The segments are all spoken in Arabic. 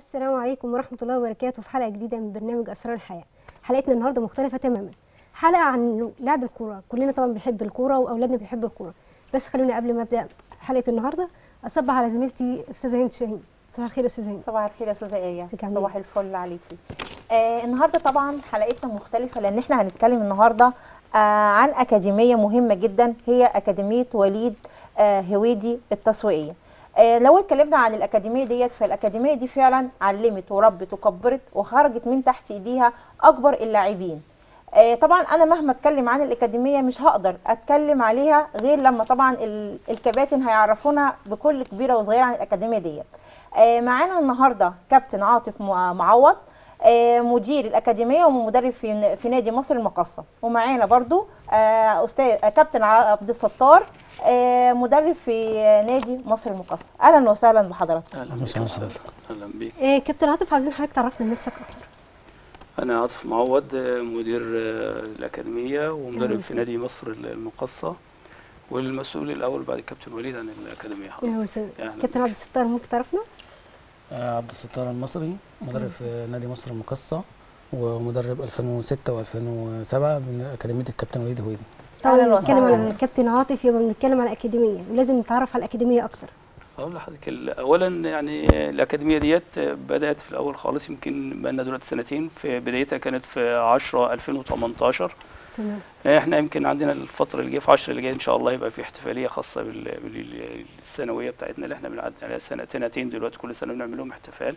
السلام عليكم ورحمة الله وبركاته في حلقة جديدة من برنامج أسرار الحياة. حلقتنا النهاردة مختلفة تماما، حلقة عن لعب الكورة. كلنا طبعا بنحب الكورة وأولادنا بيحبوا الكورة، بس خلوني قبل ما أبدأ حلقة النهاردة أصبح على زميلتي أستاذة هند شاهين. صباح الخير يا أستاذة هند. صباح الخير يا أستاذة آية. صباح الفل عليكي. النهاردة طبعا حلقتنا مختلفة لأن احنا هنتكلم النهاردة عن أكاديمية مهمة جدا، هي أكاديمية وليد هويدي التسويقية. لو اتكلمنا عن الأكاديمية ديت، فالأكاديمية دي فعلا علمت وربت وكبرت وخرجت من تحت إيديها أكبر اللاعبين. طبعا أنا مهما اتكلم عن الأكاديمية مش هقدر أتكلم عليها غير لما طبعا الكباتن هيعرفونا بكل كبيرة وصغيرة عن الأكاديمية ديت. معانا النهاردة كابتن عاطف معوض، مدير الأكاديمية ومدرب في نادي مصر المقاصة، ومعانا برضو أستاذ كابتن عبد الستار، مدرب في نادي مصر المقاصة. أهلا وسهلا بحضرتك. اهلا بك. اهلا بك. كابتن عاطف، عايزين حضرتك تعرفنا من نفسك أكتر. انا عاطف معوض، مدير الأكاديمية ومدرب في نادي مصر المقاصة، والمسؤول الأول بعد كابتن وليد عن الأكاديمية. كابتن عبد الستار، ممكن تعرفنا؟ عبد الستار المصري، مدرب في نادي مصر المقاصة، ومدرب 2006 و2007 من أكاديمية الكابتن وليد هويدي. طبعا بنتكلم على الكابتن عاطف يبقى بنتكلم على أكاديمية، ولازم نتعرف على الأكاديمية أكتر. أقول لحضرتك اولا يعني الأكاديمية ديت بدأت في الأول خالص، يمكن بقالنا دلوقتي سنتين. في بدايتها كانت في 10/2018. تمام. احنا يمكن عندنا الفترة اللي جاية في 10 اللي جايه ان شاء الله يبقى في احتفالية خاصة بالسنوية بتاعتنا اللي احنا بنعدي عليها سنتين دلوقتي، كل سنة بنعمل لهم احتفال.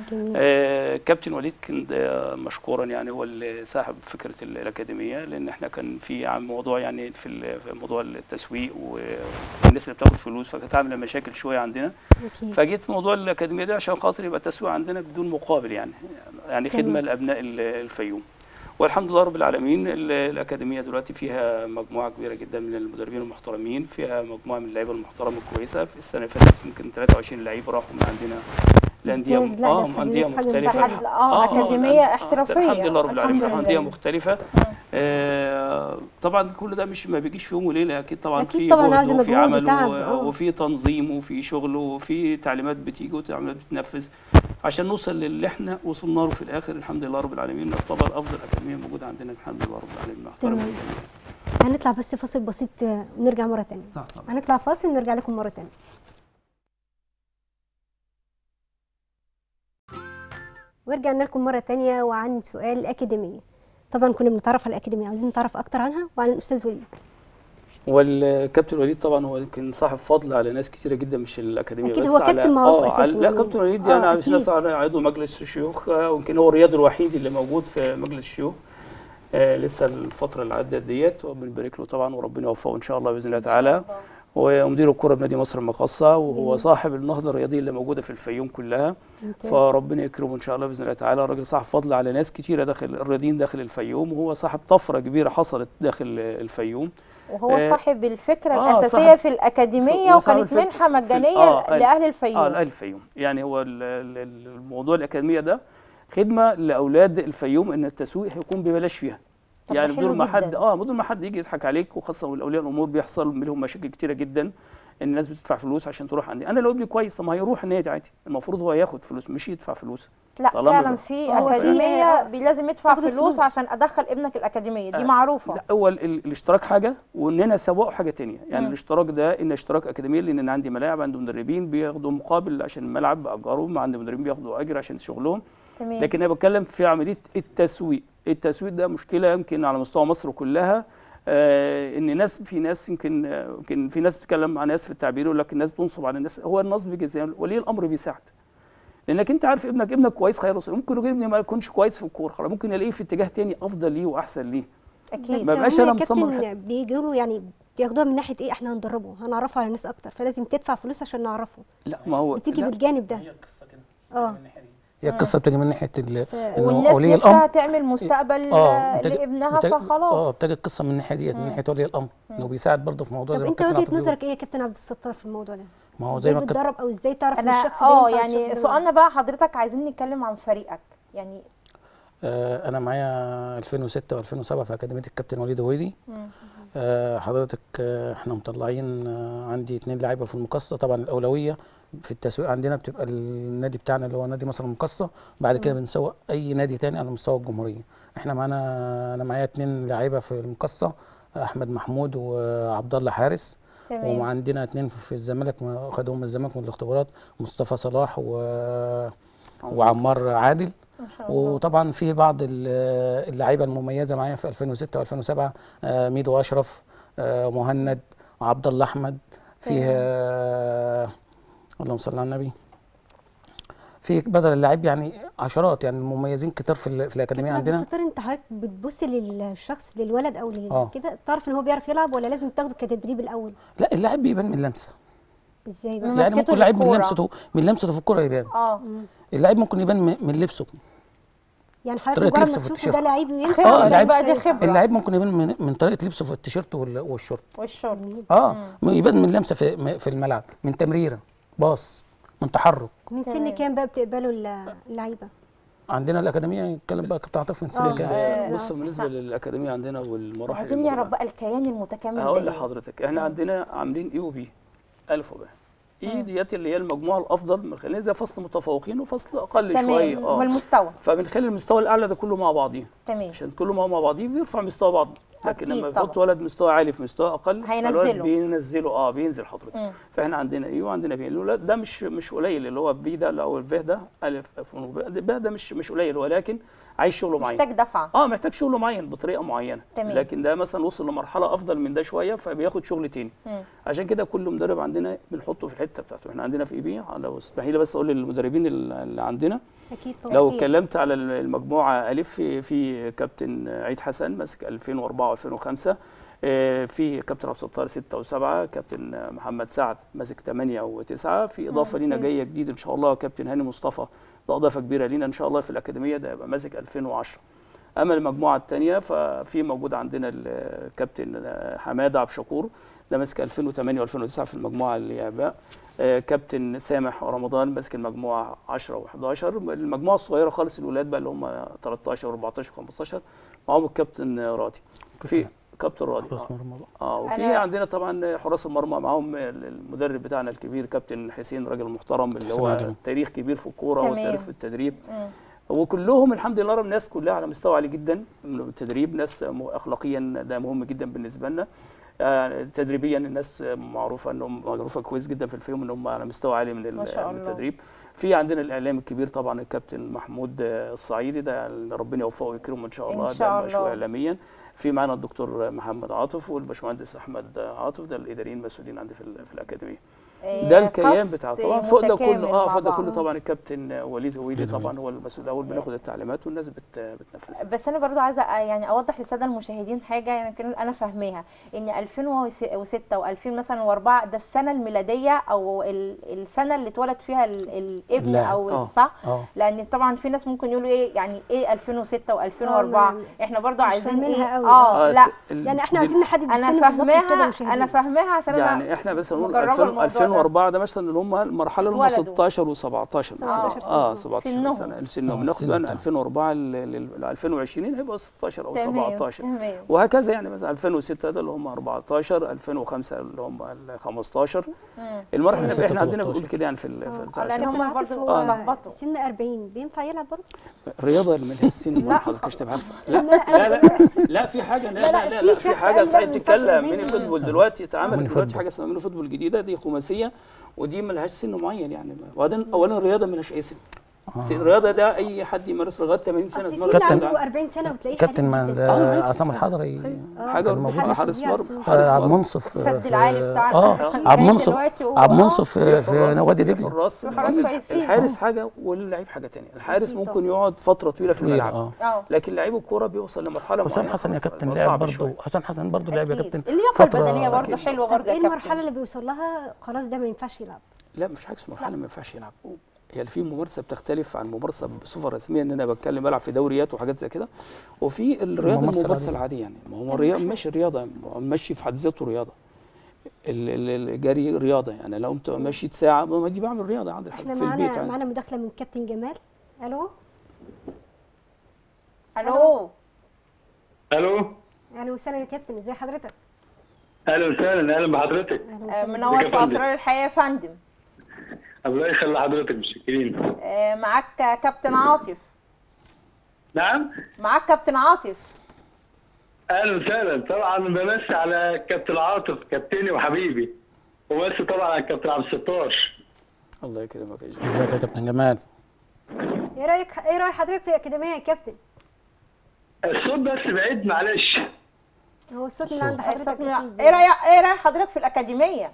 كابتن وليد كان مشكورا يعني هو اللي صاحب فكرة الأكاديمية، لأن احنا كان في موضوع يعني في موضوع التسويق والناس اللي بتاخد فلوس، فكانت عاملة مشاكل شوية عندنا. فجيت في موضوع الأكاديمية ده عشان خاطر يبقى التسويق عندنا بدون مقابل، يعني خدمة لأبناء الفيوم. والحمد لله رب العالمين الأكاديمية دلوقتي فيها مجموعة كبيرة جدا من المدربين المحترمين، فيها مجموعة من اللعيبة المحترمة الكويسة. في السنة اللي فاتت يمكن 23 لعيب راحوا من عندنا لأندية أندية مختلفة. أكاديمية احترافية الحمد لله رب العالمين، أندية مختلفة. طبعا كل ده ما بيجيش في يوم وليلة، أكيد طبعا في جهد وفي عمل وفي تنظيم وفي شغل وفي تعليمات بتيجي وتعليمات بتنفذ عشان نوصل للي احنا وصلنا له في الاخر. الحمد لله رب العالمين نعتبر افضل اكاديميه موجوده عندنا، الحمد لله رب العالمين. تمام. هنطلع بس فاصل بسيط ونرجع مره ثانيه. هنطلع فاصل ونرجع لكم مره ثانيه. ورجعنا لكم مره ثانيه وعن سؤال الاكاديميه. طبعا كنا بنتعرف على الاكاديميه، عايزين نتعرف اكتر عنها وعن الاستاذ وليد. والكابتن وليد طبعا هو كان صاحب فضل على ناس كثيره جدا، مش الاكاديميه أكيد بس. هو كابتن معروف اساسا. لا كابتن وليد يعني ناس عضو مجلس الشيوخ، ويمكن هو الرياضي الوحيد اللي موجود في مجلس الشيوخ لسه الفتره اللي عدت ديت، وبنبارك له طبعا وربنا يوفقه ان شاء الله باذن الله تعالى. ومدير الكره بنادي مصر المقاصة، وهو صاحب النهضه الرياضيه اللي موجوده في الفيوم كلها. فربنا يكرمه ان شاء الله باذن الله تعالى. الراجل صاحب فضل على ناس كثيره داخل الرياضيين داخل الفيوم، وهو صاحب طفره كبيره حصلت داخل الفيوم، وهو صاحب الفكره الاساسيه في الاكاديميه، وكانت منحه مجانيه لاهل الفيوم. لاهل الفيوم، يعني هو الموضوع الاكاديميه ده خدمه لاولاد الفيوم، ان التسويق هيكون ببلاش فيها. يعني بدون ما حد يجي يضحك عليك، وخاصه اولياء الامور بيحصل منهم مشاكل كتيره جدا ان الناس بتدفع فلوس عشان تروح عندي. انا لو ابني كويس طب ما هيروح النادي عادي، المفروض هو ياخد فلوس مش يدفع فلوس. لا فعلا في اكاديميه لازم يدفع فلوس عشان ادخل ابنك الاكاديميه دي، معروفه. لا هو الاشتراك حاجه، وان انا اسوقه حاجه ثانيه. يعني الاشتراك ده ان اشتراك اكاديميه، لان انا عندي ملاعب، عندي مدربين بياخدوا مقابل عشان الملعب باجرهم، عندي مدربين بياخدوا اجر عشان شغلهم. تمام. لكن انا بتكلم في عمليه التسويق. التسويق ده مشكله يمكن على مستوى مصر كلها. ان في ناس يمكن في ناس بتتكلم مع ناس في التعبير يقول لك الناس بتنصب على الناس. هو النصب جزاء، ولي الامر بيساعد، لانك انت عارف ابنك كويس خير رسول. ممكن ابني ما يكونش كويس في الكوره، خلاص ممكن الاقيه في اتجاه تاني افضل ليه واحسن ليه. اكيد. ما بقاش انا مصمم. بيجوا له يعني بياخدوها من ناحيه ايه؟ احنا هندربه، هنعرفه على الناس اكتر، فلازم تدفع فلوس عشان نعرفه. لا ما هو بتيجي بالجانب ده. هي القصه كده. هي القصه بتيجي من ناحيه والناس نفسها تعمل مستقبل لابنها، فخلاص بتيجي القصه من الناحيه ديت، من ناحيه ولي الامر، انه بيساعد برضه في موضوع. طب انت وجهه نظرك ايه يا كابتن عبد الستار في الموضوع ده؟ ما هو زي ما بتدرب او ازاي تعرف ان الشخص ده يعني سؤالنا بقى حضرتك عايزين نتكلم عن فريقك يعني. انا معايا 2006 و2007 في اكاديميه الكابتن وليد هويدي. حضرتك احنا مطلعين عندي 2 لاعيبه في المقاصه، طبعا الاولويه في التسويق عندنا بتبقى النادي بتاعنا اللي هو نادي مصر المقاصة، بعد كده بنسوق اي نادي تاني على مستوى الجمهوريه. احنا انا معايا 2 لعيبه في المقاصة، احمد محمود وعبد الله حارس. تمام. وعندنا 2 في الزمالك خدهم من الزمالك من الاختبارات، مصطفى صلاح وعمار عادل. ما شاء الله. وطبعا في بعض اللعيبه المميزه معايا في 2006 و2007، ميدو اشرف، مهند، عبد الله احمد، فيه اللهم صل على النبي، في بدل اللاعب يعني عشرات، يعني مميزين كتير في الاكاديميه كابتن عندنا. عبد الستار، انت حضرتك بتبص للشخص، للولد او آه. كده، تعرف ان هو بيعرف يلعب ولا لازم تاخده كتدريب الاول؟ لا، اللاعب بيبان من لمسه. ازاي بقى؟ من يعني مسكته ممكن لاعب من للكورة. لمسته في الكوره يبان. اللاعب ممكن يبان من لبسه. يعني حضرتك طريقة مجرد لبسه ما في تشوفه التيشيرت. ده لعيب وينفع خبرة، ولا ده مش بقى دي هينفع؟ خبرة. اللاعب ممكن يبان من طريقه لبسه في التيشيرت والشورت. والشرط. يبان من لمسه في الملعب، من تمريره، باص، من تحرك. من سن كام بقى بتقبلوا اللعيبه؟ عندنا الاكاديميه نتكلم بقى كابتن عاطف من سن كام؟ بص، بالنسبه للاكاديميه عندنا والمراحل عايزين الموجودة. نعرف بقى الكيان المتكامل ده هقول إيه؟ لحضرتك، احنا عندنا عاملين اي وبي، الف وب. اي ديت اللي هي المجموعه الافضل، من خلال زي فصل متفوقين وفصل اقل شويه. تمام. والمستوى. فمن خلال المستوى الاعلى ده كله مع بعضيه، تمام. عشان كله مع بعضيه بيرفع مستوى بعض. لكن أكيد لما طبعا. يحط ولد مستوى عالي في مستوى اقل، هينزله. فالولد بينزله، بينزل حضرتك. فاحنا عندنا ايه وعندنا بي. الولد ده مش قليل، اللي هو بي ده او الف ده، الف ف ب ده مش قليل، ولكن عايز شغله معين. محتاج دفعه. محتاج شغله معين بطريقه معينه. تمام. لكن ده مثلا وصل لمرحله افضل من ده شويه، فبياخد شغل تاني. عشان كده كل مدرب عندنا بنحطه في الحته بتاعته. احنا عندنا في اي بي، لو اسمحي لي بس اقول للمدربين اللي عندنا. اكيد طبعا. لو اتكلمت على المجموعه الف، في كابتن عيد حسن ماسك 2004 و2005، في كابتن عبد الستار 6 و7، كابتن محمد سعد ماسك 8 و9. في اضافه لينا جايه جديد ان شاء الله، كابتن هاني مصطفى، ده اضافه كبيره لينا ان شاء الله في الاكاديميه، ده يبقى ماسك 2010. اما المجموعه الثانيه ففي موجود عندنا الكابتن حماده عبد الشكور، ده ماسك 2008 و2009 في المجموعه الياباء. كابتن سامح رمضان ماسك المجموعه 10 و11. المجموعه الصغيره خالص الولاد بقى اللي هم 13 و14 و15 معاهم الكابتن راضي. في كابتن راضي. وفي عندنا طبعا حراس المرمى معاهم المدرب بتاعنا الكبير كابتن حسين، راجل محترم اللي هو تاريخ كبير في الكوره وتاريخ في التدريب. وكلهم الحمد لله رب الناس كلها على مستوى عالي جدا من التدريب، ناس اخلاقيا ده مهم جدا بالنسبه لنا. تدريبيا الناس معروفه كويس جدا في الفيهم، ان هم على مستوى عالي من التدريب. في عندنا الاعلام الكبير طبعا الكابتن محمود الصعيدي، ده ربنا يوفقه ويكرمه ان شاء الله، ده مشروع اعلاميا. في معنا الدكتور محمد عاطف والباشمهندس احمد عاطف، ده الاداريين المسؤولين عندي في الاكاديميه. ده الكيان بتاعه طبعا. فوق ده كله فوق ده كله طبعا الكابتن وليد هويدي طبعا هو المسؤول الاول، بناخد التعليمات والناس بتنفذها. بس انا برضو عايزه يعني اوضح للساده المشاهدين حاجه يعني انا فاهماها، ان 2006 و2000 مثلا و4 ده السنه الميلاديه او السنه اللي اتولد فيها الابن او صح؟ لان طبعا في ناس ممكن يقولوا ايه يعني ايه 2006 و2004. احنا برضو عايزين ايه لا يعني احنا عايزين نحدد السن بالظبط. انا فاهماها عشان يعني احنا بس نقول 2004 ده مثلا اللي هم المرحله اللي هم 16 و17 17 سنه السن، بناخد بقى 2004 ل 2020 هيبقى 16 او 17 وهكذا. يعني مثلا 2006 ده اللي هم 14، 2005 اللي هم 15. المرحله اللي احنا عندنا بنقول كده يعني في لان هم برضه لخبطوا. سن 40 بينفع يلعب برضه؟ الرياضه اللي مالها السن ما حضرتكش تبقى عارفه. لا في حاجه، لا في حاجه صحيح بتتكلم ميني فوتبول دلوقتي اتعملت دلوقتي حاجه اسمها ميني فوتبول جديده، دي خماسيه ودي ملهاش سن معين يعني. وبعدين اولا الرياضه ملهاش اي سن. الرياضه ده اي حد يمارس لغايه 80 سنه يتمرس. عنده 40 سنه وتلاقيه كابتن عصام الحضري حاجه موجوده، حارس مرمى، عبد المنصف السد العالي بتاعنا عبد المنصف في نوادي دجله. الحارس حاجه واللعيب حاجه ثانيه. الحارس ممكن يقعد فتره طويله في الملعب، لكن لعيب الكوره بيوصل لمرحله معينه. حسام حسن يا كابتن لعب برضه، حسام حسن برضه لعب يا كابتن. اللياقه البدنيه برضه حلوه برضه يا كابتن. ايه المرحله اللي بيوصل لها خلاص ده ما ينفعش يلعب؟ لا مفيش حاجه اسمها مرحله ما ينفعش يلعب. يعني في ممارسه بتختلف عن ممارسه بصفه رسميه، ان انا بتكلم بلعب في دوريات وحاجات زي كده، وفي الرياضه الممارسه العاديه. يعني ما هو الرياضه مش رياضه، ماشي في حد ذاته رياضه. الجري رياضه، يعني لو انت مشيت ساعه ما دي بعمل رياضه عندي في البيت. يعني معانا مداخله من كابتن جمال. الو الو الو اهلا وسهلا يا كابتن، ازي حضرتك؟ اهلا وسهلا، اهلا بحضرتك. منور في اسرار الحياه يا فندم. الله يخلي حضرتك، متشكرين. معاك كابتن عاطف. نعم. معاك كابتن عاطف. اهلا وسهلا. طبعا بمسي على كابتن عاطف، كابتني وحبيبي، وبس طبعا على الكابتن عبد الستار. الله يكرمك يا ازيك يا كابتن جمال؟ ايه راي حضرتك في الاكاديميه يا كابتن؟ الصوت بس بعيد، معلش. هو الصوت اللي عند حضرتك أكيد. ايه راي حضرتك في الاكاديميه؟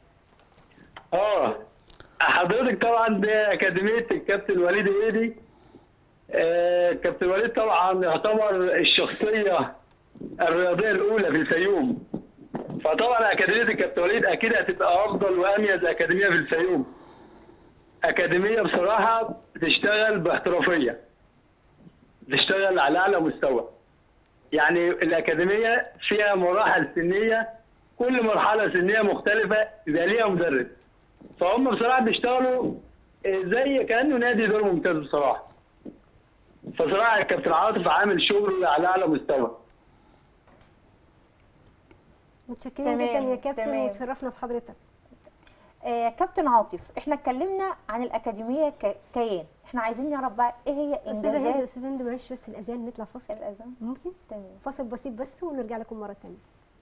حضرتك طبعا دي اكاديميه الكابتن وليد ايدي. كابتن وليد طبعا يعتبر الشخصيه الرياضيه الاولى في الفيوم، فطبعا اكاديميه الكابتن وليد اكيد هتبقى افضل واميز اكاديميه في الفيوم. اكاديميه بصراحه بتشتغل باحترافيه، بتشتغل على اعلى مستوى. يعني الاكاديميه فيها مراحل سنيه، كل مرحله سنيه مختلفه يبقى ليها مدرب، فهم بصراحه بيشتغلوا زي كانه نادي دور ممتاز بصراحه. فصراحه الكابتن عاطف عامل شغل على اعلى مستوى. متشكرين جدا يا كابتن، وتشرفنا بحضرتك. كابتن عاطف، احنا اتكلمنا عن الاكاديميه كيان، احنا عايزين نعرف بقى ايه هي انجازات. استاذه هند معلش بس الاذان، نطلع فاصل. الاذان ممكن؟ تمام، فاصل بسيط بس ونرجع لكم مره ثانيه.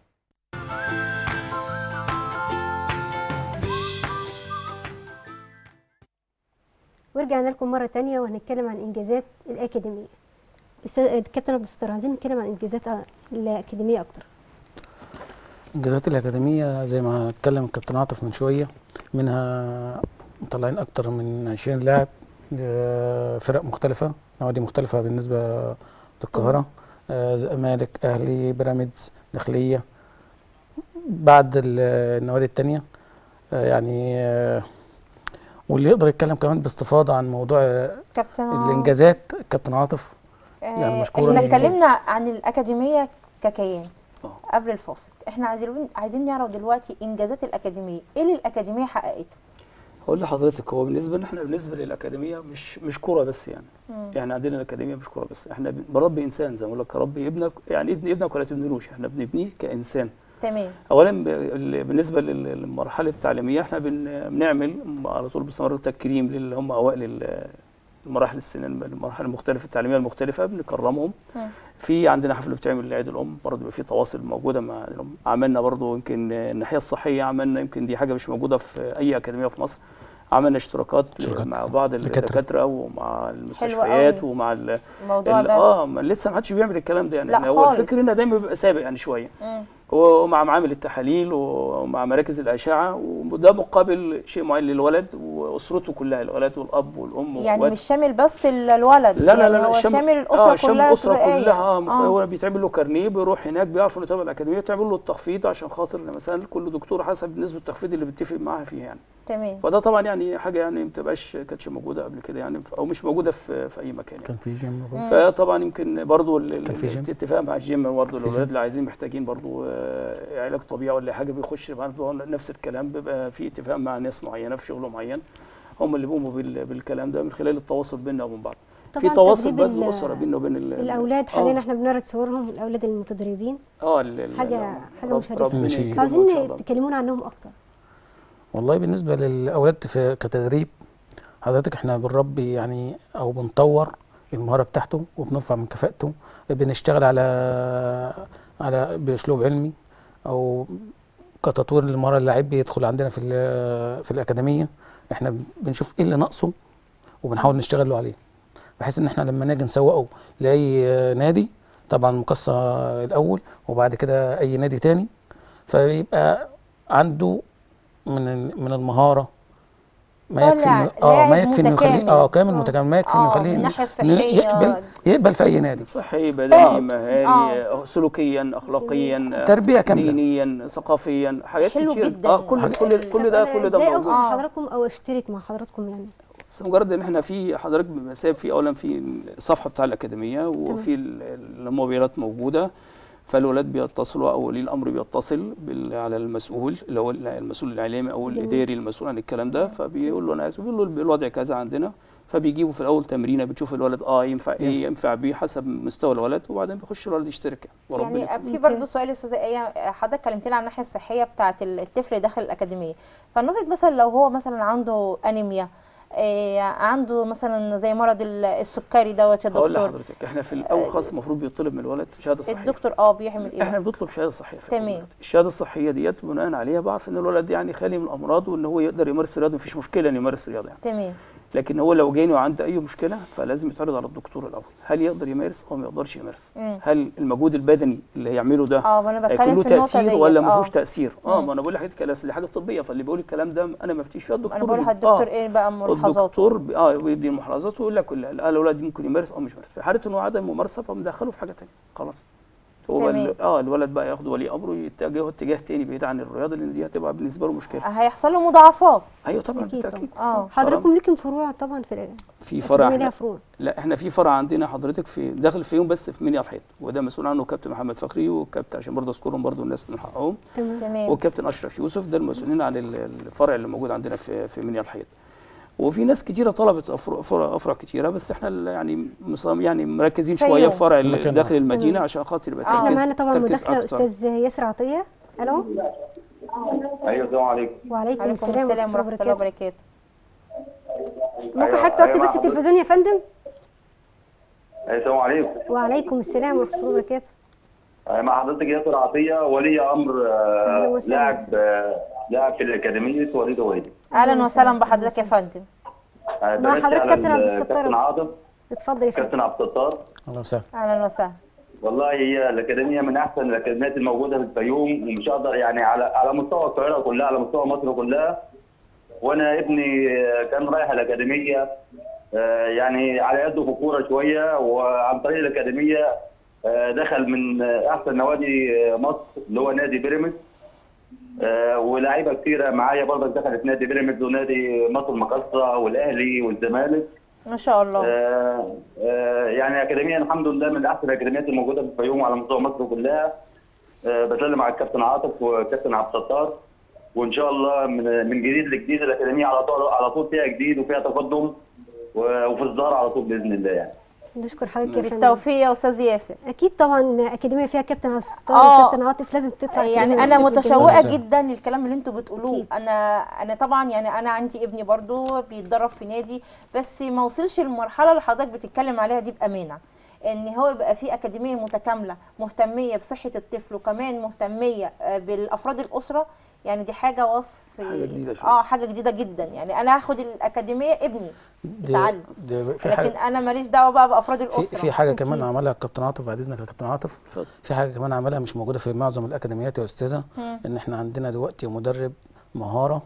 ورجعنا لكم مره ثانيه وهنتكلم عن انجازات الاكاديميه. استاذ كابتن عبد الستار، عايزين نتكلم عن انجازات الاكاديميه اكتر. انجازات الاكاديميه زي ما اتكلم الكابتن عاطف من شويه، منها مطلعين اكتر من 20 لاعب لفرق مختلفه، نوادي مختلفه بالنسبه للقاهره، زمالك، اهلي، بيراميدز، داخليه، بعد النوادي الثانيه. يعني واللي يقدر يتكلم كمان باستفاضه عن موضوع الانجازات كابتن عاطف، يعني مشكورا. احنا اتكلمنا عن الاكاديميه ككيان قبل الفاصل، احنا عايزين نعرف دلوقتي انجازات الاكاديميه، ايه اللي الاكاديميه حققته؟ هقول لحضرتك، هو بالنسبه لنا احنا، بالنسبه للاكاديميه مش كوره بس يعني. يعني عندنا الاكاديميه مش كوره بس، احنا بنربي انسان، زي ما بقول لك ربي ابنك، يعني ابنك ولا تبنيلوش، احنا بنبنيه كانسان. تمام. اولا بالنسبه للمرحله التعليميه، احنا بنعمل على طول باستمرار تكريم للي هم اوائل المراحل السن، المراحل المختلفه التعليميه المختلفه، بنكرمهم. في عندنا حفله بتعمل لعيد الام، برضه بيبقى في تواصل موجوده مع الام. عملنا برضه يمكن الناحيه الصحيه، عملنا يمكن دي حاجه مش موجوده في اي اكاديميه في مصر، عملنا اشتراكات مع بعض الدكاتره ومع المستشفيات ومع الموضوع ده. لسه ما حدش بيعمل الكلام ده يعني. لا هو الفكر هنا دايما بيبقى سابق يعني شويه، ومع معامل التحاليل ومع مراكز الاشعه، وده مقابل شيء معين للولد واسرته كلها، الولد والاب والام يعني مش شامل بس الولد، لا يعني لا لا، هو شامل الاسره كلها. شامل الاسره كلها. هو بيتعمل له كارنيه، بيروح هناك بيعرف انه تابع الاكاديميه، تعمل له التخفيض عشان خاطر مثلا كل دكتور حسب نسبه التخفيض اللي بيتفق معاها فيها يعني. تمام. فده طبعا يعني حاجه يعني ما كانتش موجوده قبل كده يعني، او مش موجوده في اي مكان يعني. كان في جيم فطبعا يمكن برضه الاتفاق مع الجيم برضه، الاولاد اللي عايزين محتاجين برضه علاج طبيعي ولا حاجه، بيخش برضه نفس الكلام، بيبقى في اتفاق مع ناس معينه في شغل معين، هم اللي بيقوموا بالكلام ده من خلال التواصل بيننا وبين بعض. في تواصل بين الاسره بيننا وبين الاولاد. حاليا احنا بنعرض صورهم، الاولاد المتدربين. حاجه مشرفه. عايزين تكلمونا عنهم اكتر. والله بالنسبه للاولاد كتدريب، حضرتك احنا بنربي يعني او بنطور المهاره بتاعته وبنرفع من كفاءته، بنشتغل على باسلوب علمي او كتطوير للمهاره. اللاعب بيدخل عندنا في الاكاديميه، احنا بنشوف ايه اللي ناقصه وبنحاول نشتغل له عليه، بحيث ان احنا لما نيجي نسوقه لاي نادي، طبعا مقصة الاول وبعد كده اي نادي تاني، فيبقى عنده من المهاره ما يكفي ما يكفي انه يخليه كامل متكامل، ما يكفي انه يخليه من الناحيه الصحيه يقبل في اي نادي، صحي، بدني، مهاري، سلوكيا، اخلاقيا، تربيه كامله، دينيا، ثقافيا، حاجات حلو كتير. جدا. كل ده ازاي اوصل لحضراتكم او اشترك مع حضراتكم يعني؟ بس مجرد ان احنا في حضرتك سايب في اولا في الصفحه بتاع الاكاديميه، وفي الموبايلات موجوده، فالولاد بيتصلوا او ولي الامر بيتصل على المسؤول اللي هو المسؤول الاعلامي او الاداري المسؤول عن الكلام ده، فبيقول له انا اسف، بيقول له الوضع كذا عندنا، فبيجيبوا في الاول تمرينه بتشوف الولد ينفع ايه، ينفع بيه حسب مستوى الولد، وبعدين بيخش الولد يشترك وربنا يعني يكرمه. في برضه سؤال يا استاذه ايه، حضرتك كلمتنا عن الناحيه الصحيه بتاعه الطفل داخل الاكاديميه، فنفرض مثلا لو هو مثلا عنده انيميا، عنده مثلا زي مرض السكري دوت يا هقول دكتور. لحضرتك احنا في الاول خالص المفروض بيطلب من الولد شهاده صحيه. الدكتور بيعمل ايه؟ احنا بنطلب شهاده صحيه في تمام. الولد. الشهاده الصحيه ديت بناء عليها بعرف ان الولد يعني خالي من الامراض، وان هو يقدر يمارس الرياضه، مفيش مشكله انه يمارس الرياضه يعني. تمام. لكن هو لو جاني وعنده اي مشكله فلازم يتعرض على الدكتور الاول، هل يقدر يمارس او ما يقدرش يمارس؟ هل المجهود البدني اللي هيعمله ده ما انا بتكلم هيكون له في النقطه تاثير ديت. ولا ملوش تاثير؟ ما انا بقول لحضرتك دي حاجه طبيه، فاللي بيقول الكلام ده انا ما افتيش فيها الدكتور. انا بقول للدكتور ايه بقى ملاحظاته؟ الدكتور بيدي الملاحظات ويقول لك الولد ممكن يمارس او مش يمارس، في حاله انه عدم ممارسه فبندخله في حاجه ثانيه خلاص. هو الولد بقى ياخد ولي امره يتجهه اتجاه تاني بعيد عن الرياضه، لان دي هتبقى بالنسبه له مشكله. هيحصل له مضاعفات. ايوه طبعا اكيد بالتاكيد. حضرتكم ليكم فروع طبعا في فرع ليها فروع. لا احنا في فرع عندنا حضرتك في داخل الفيوم بس في منيا الحيط، وده مسؤول عنه كابتن محمد فخري، وكابتن عشان برضه اذكرهم برضه الناس اللي من حقهم. تمام. والكابتن اشرف يوسف، ده المسؤولين عن الفرع اللي موجود عندنا في منيا الحيط. وفي ناس كتيره طلبت افرع كتيره، بس احنا يعني مركزين شويه في فرع داخل المدينه عشان خاطر يبقى احنا معانا طبعا مداخله استاذ ياسر عطيه. الو. ايوه السلام عليكم. وعليكم السلام ورحمه الله وبركاته. ممكن حضرتك توطي بس التلفزيون يا فندم؟ السلام عليكم. وعليكم السلام ورحمه الله وبركاته. مع حضرتك ياسر عطيه، ولي امر لاعب في الاكاديميه وليد وادي. اهلا وسهلا بحضرتك يا فندم. مع حضرتك كابتن عبد الستار. كابتن عاطف. اتفضل يا فندم. كابتن عبد الستار. اهلا وسهلا. اهلا وسهلا. والله هي الاكاديميه من احسن الاكاديميات الموجوده في الفيوم، ومش هقدر يعني على مستوى القاهره كلها، على مستوى مصر كلها. وانا ابني كان رايح الاكاديميه يعني على يده في الكوره شويه، وعن طريق الاكاديميه دخل من احسن نوادي مصر اللي هو نادي بيراميدز. ولاعيبه كثيره معايا برضه دخلت نادي بيراميدز ونادي مصر المقاصه والاهلي والزمالك. ما شاء الله. يعني اكاديميه الحمد لله من احسن الاكاديميات الموجوده في الفيوم على مستوى مصر كلها. بسلم على الكابتن عاطف والكابتن عبد الستار، وان شاء الله من جديد لجديد الاكاديميه على طول فيها جديد وفيها تقدم وفي الظهر على طول باذن الله يعني. نشكر حضرتك يا فندم. بالتوفيق يا استاذ ياسر. اكيد طبعا اكاديميه فيها كابتن عبد الستار وكابتن عاطف، لازم تطلع يعني انا متشوقه جدا للكلام اللي انتوا بتقولوه. انا طبعا يعني انا عندي ابني برضو بيتدرب في نادي، بس ما وصلش للمرحله اللي حضرتك بتتكلم عليها دي بامانه، ان هو يبقى في اكاديميه متكامله مهتميه بصحه الطفل وكمان مهتميه بالافراد الاسره. يعني دي حاجه وصف حاجه جديده شويه. حاجه جديده جدا. يعني انا هاخد الاكاديميه ابني يتعلم، لكن انا ماليش دعوه بقى بافراد الاسره. في حاجه كمان عملها الكابتن عاطف، بعد اذنك يا كابتن عاطف. في حاجه كمان عملها مش موجوده في معظم الاكاديميات يا استاذه، ان احنا عندنا دلوقتي مدرب مهاره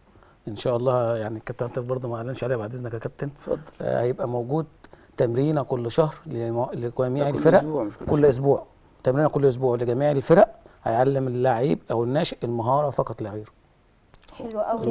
ان شاء الله، يعني الكابتن عاطف برضه ما اعلنش عليها، بعد اذنك يا كابتن. اتفضل. هيبقى موجود تمرينه كل شهر لجميع الفرق. كل اسبوع تمرينه كل اسبوع لجميع الفرق، هيعلم اللاعب او الناشئ المهاره فقط لا غير. حلو قوي.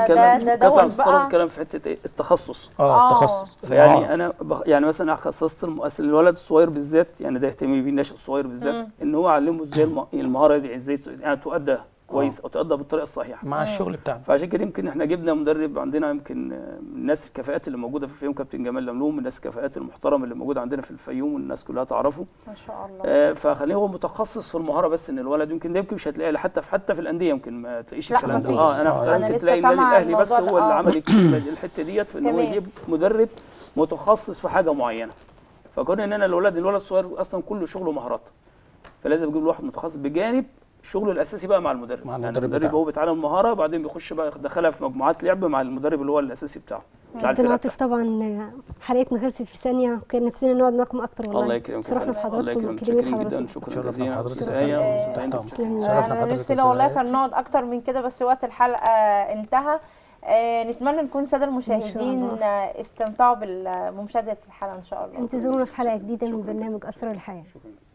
ده بقى الكلام في حته ايه التخصص. التخصص. فيعني انا يعني مثلا خصصت الولد الصغير بالذات، يعني ده يهتم بيه الناشئ الصغير بالذات، ان هو اعلمه ازاي المهاره دي ازاي يعني تؤدى كويس او تؤدى بالطريقه الصحيحه مع الشغل بتاعنا. فعشان كده يمكن احنا جبنا مدرب عندنا، يمكن من الناس الكفاءات اللي موجوده في الفيوم كابتن جمال لملوم، من الناس الكفاءات المحترمه اللي موجوده عندنا في الفيوم والناس كلها تعرفه ما شاء الله. فخليه هو متخصص في المهاره، بس ان الولد يمكن ده مش هتلاقيه حتى في الانديه، يمكن ما تلاقيش الكلام ده. انا ممكن تلاقي النادي الاهلي بس هو اللي عمل الحته ديت في ان هو يجيب مدرب متخصص في حاجه معينه. فكون ان انا الولد الصغير اصلا كله شغله مهارات، فلازم اجيب له واحد متخصص بجانب شغله الاساسي بقى مع المدرب. يعني المدرب هو بيتعلم المهاره، بعدين بيخش بقى يدخلها في مجموعات لعب مع المدرب اللي هو الاساسي بتاعه. كابتن عاطف طبعا حلقتنا خلصت في ثانيه، وكان نفسنا نقعد معاكم اكتر والله. الله يكرمك. شرفنا بحضرتك وكلمه جدا. شكرا جزيلا حضرتك. انا نفسي والله كان نقعد اكتر من كده، بس وقت الحلقه انتهى. نتمنى نكون الساده المشاهدين استمتعوا بمشاهده الحلقه ان شاء الله. انتظرونا في حلقه جديده من برنامج اسرار الحياه.